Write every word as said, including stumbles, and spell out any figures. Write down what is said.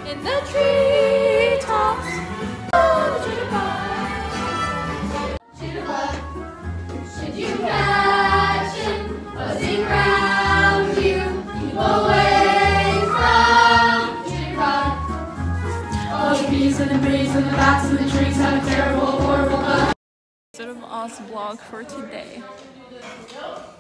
in the treetops. Oh, the jitterbug. Jitterbug, should you catch him buzzing round you, keep away from jitterbug. Oh, the bees and the bees and the bats and the trees have a terrible, horrible bug. Sort of awesome vlog for today.